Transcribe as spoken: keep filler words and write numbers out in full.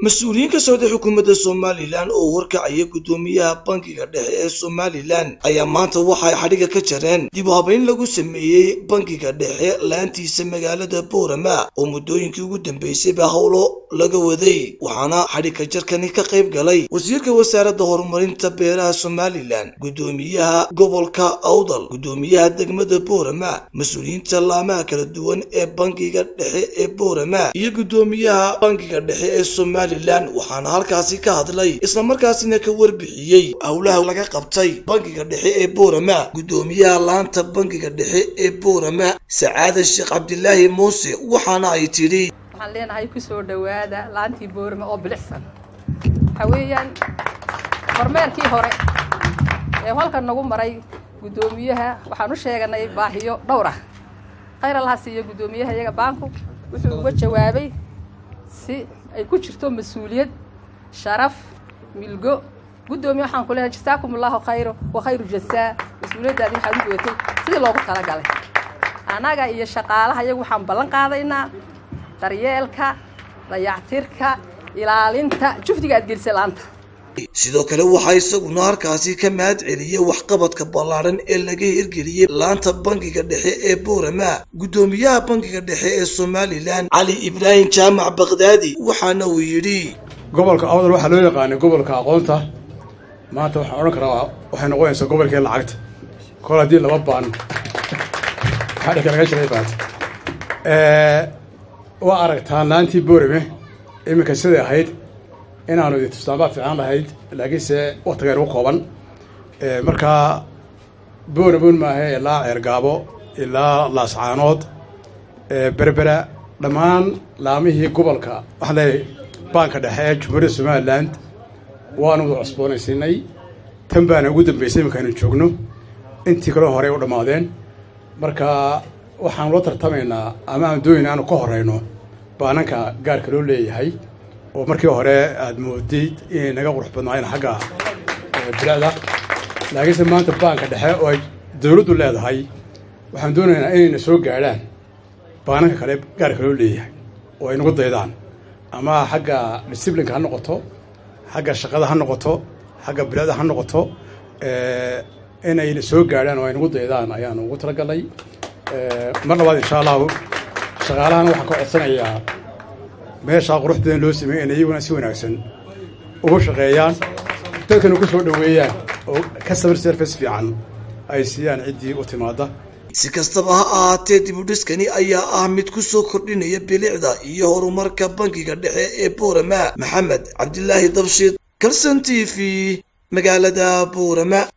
مسؤولين كسودة حكومة الصوماليلان أو وركعية قدومية بنكي كدحي الصوماليلان أيام ما توحى حريقة كجران ديبوهابين لغو سميي بنكي كدحي لانتي سمجالة بورما ومدوين كي قدام بيسي بهولو لغو ذي وحانا حريقة جركاني كقيب غلي وزيرك وسارة دهورمارين تبيرها الصوماليلان قدومية قبولكا أوضل قدومية دقمة بورما مسؤولين تلاما كالدوان إيه بنكي كدحي بورما إيه قدومية بنكي كدحي الصوماليلان lan waxaan halkaasi ka hadlay isla markaasina ka warbixiyay hawlaha laga qabtay bankiga dhexe ee Boorama gudoomiyaha laanta bankiga dhexe ee Boorama Sacaada Sheekh Cabdilaahi Muuse waxaana ay tiri waxaan leenahay ku soo dhawaada laantii Boorama oo bilixsan haweeyaan hormeerkii hore ee halkan nagu maray gudoomiyaha waxaan u sheeganay baahiyo dhowr ah khayr Allah siiyo gudoomiyaha iyaga banku wuxuu uga jawaabay si ay ku jirto mas'uuliyad sharaf milgo gudoomiye waxaan ku leeyahay jazaakumullahu khayr wa khayru jazaa mas'uuliyadaadi waxa ugu weetay sidii loogu tala galay anaga iyo shaqaalaha iyagu waxaan balan qaadaynaa daryeelka dayactirka ilaalinta jufdiga aad gelisay laanta sidoo kale waxa isaguna halkaasi ka mahad celiyay waxqabadka ballaaran ee laga hirgeliyay laanta bankiga dhexe ee Boorama gudoomiyaha bankiga dhexe ee Somaliland Ali Ibrahim Jaamac Baghdadi waxaana uu yiri gobolka awdal waxa loo yaqaan gobolka aqoonta maanta waxa oran karaa waxay noqonaysaa gobolka lacagta kor hadii laba baan hada kala gashay baad ee waa aragtaan laantii Boorama imika sida ahayd inaanu istaamba fiican lahayd laakiinse waqtigeedu u kooban ee marka Boorama ma aha ilaa Cergaabo ilaa Laascaanood ee Berbera dhamaan laamihii gobolka waxa la banka dhexe Jamhuuriyadda Somaliland waanu cusboonaysiinay tan baan ugu dambeysay markaan joogno intii kale hore u dhamaadeen marka waxaan loo tartamaynaa ama aan doonaynaa inaan ka horeyno baananka gaarka loo leeyahay oo markii hore aad moodid in naga qurux badnaayeen xagga bilada laakiinse maanta banka dhexe oo dawladdu leedahay waxaan doonaynaa inay soo gaaraan baananka kale gaarka loo leeyahay oo ay nagu daydaan ama xagga discipline ha noqoto xagga shaqada ha noqoto xagga bilada ha noqoto ee inay soo gaaraan oo ay nagu daydaan ayaan ugu talagalay ee mar labaad insha Allah shaqaalahan waxa ka codsanayaa meesha quruxdeen loo sameeyay iyaguna si wanaagsan ugu shaqeeyaan dadkana ku soo dhaweeyaan oo customer service fiican ay siiyaan cidii u timaada si kastaba ha ahaatee dib u dhiskani ayaa ah mid ku soo kordhinaya bilicda iyo horumarka bankiga dhexe ee Boorama Maxamed Cabdilaahi Dabshid Kalsan T V magaalada Boorama.